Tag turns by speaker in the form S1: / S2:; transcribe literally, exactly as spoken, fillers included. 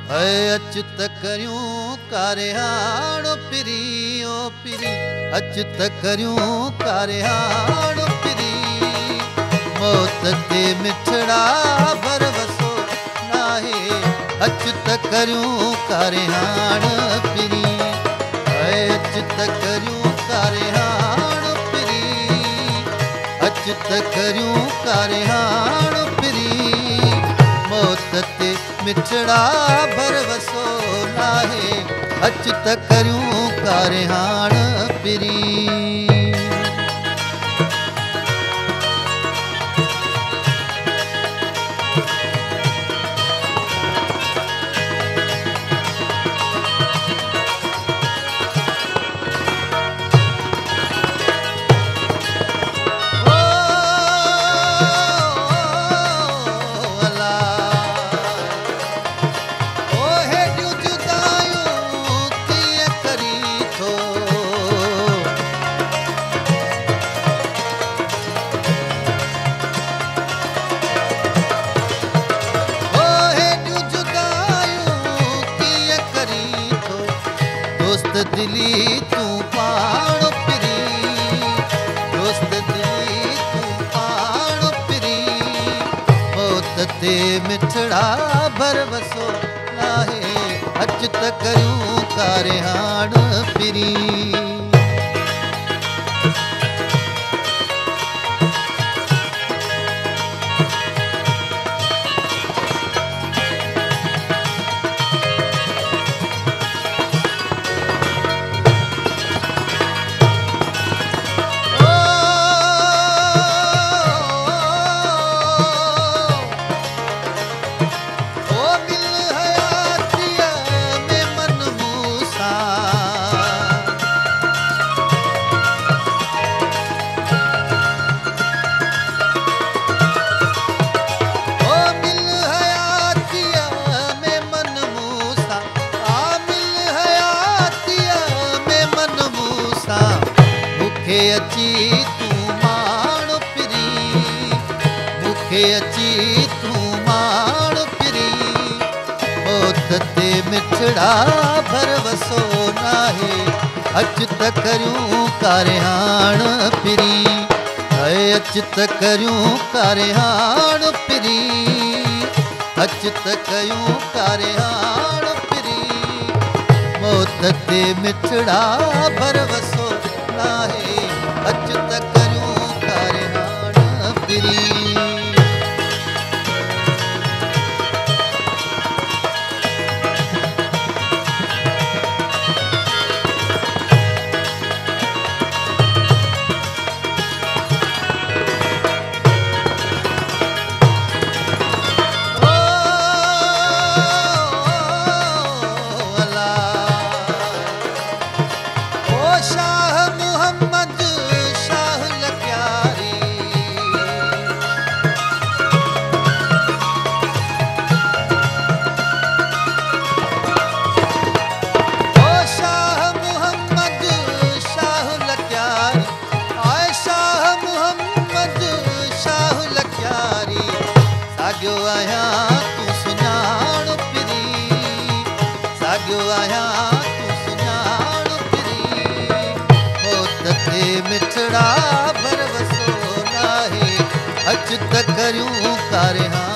S1: अच्युत करियूं कारिहाणो पिरी ओ पिरी अच्युत करियूं कारिहाणो पिरी मौत ते मिठड़ा भरवसो नाहे अच्युत करियूं कारिहाण पिरी अच्युत करियूं कारिहाण पिरी अच्युत करियूं कारिहाण पिरी मौत ते मिठड़ा भरवसो नाहे अच्युत करियूं कारिहाण पिरी दिली तू पाणो पिरी दोस्त दिली तू पाणो पिरी मौत ते मिठड़ा भरवसो नाहे अच्युत करियूं कारिहाण पिरी अची तू माण पिरी मुखे अची तू माण पिरी मौत ते मिठड़ा भरवसो नाहे अच्युत करियूं कारिहाण पिरी अच्युत करियूं कारिहाण पिरी अच्युत करियूं कारिहाण पिरी मौत ते मिठड़ा भरवसो नाहे अच्युत करियूं कारिहाण पिरी साॻियो आहियां तूं सुञाण पिरी साॻियो आहियां तूं सुञाण पिरी मौत ते मिठड़ा भरवसो नाहे अच्युत करियूं कारिहाण